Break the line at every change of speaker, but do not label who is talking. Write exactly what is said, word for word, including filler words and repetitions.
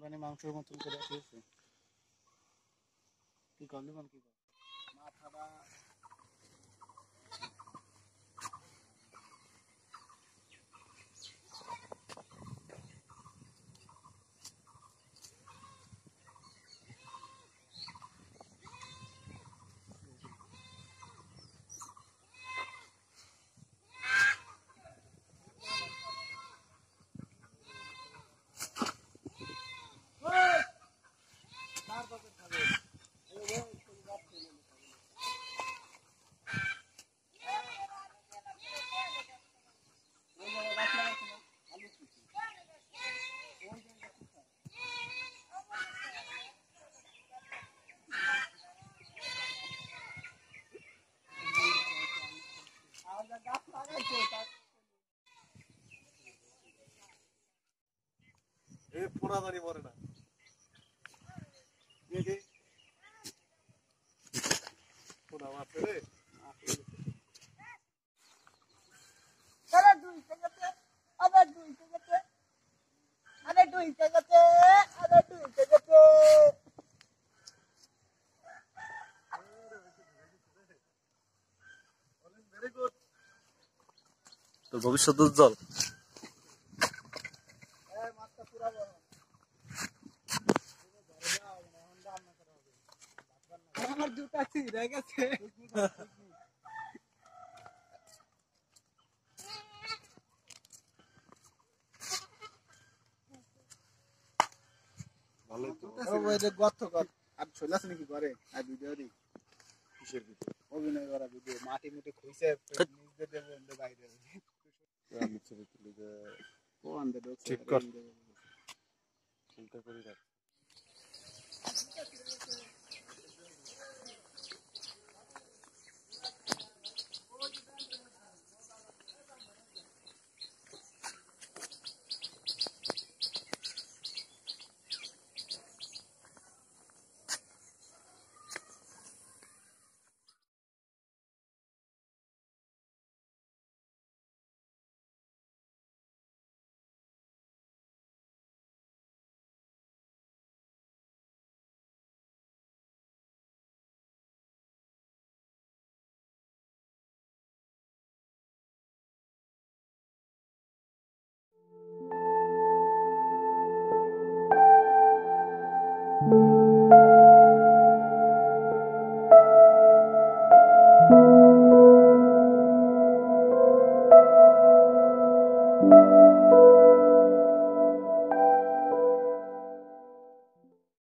মানে মাংসের মতন করে খেয়েছে কি করলি মানে কি মাথাটা
এ পোড়া দাঁড়ি মরে না পোড়া মারছে রে তোর ভবিষ্যৎ উজ্জ্বল
আমার জুতা ছিঁড়ে গেছে
ভালোই তো
ওই যে গর্ত কর আর চলে আসে নাকি করে আর ভিডিও দি
কিসের ভিতরে
অভিনয় করা ভিডিও মাটি মুটি খুইছে নিজে দেব অন্ধে বাইরে
আমি ছবি তুলি যে
ও অন্ধে ঢুকছে
ঠিক কর চিন্তা করি রাখ
you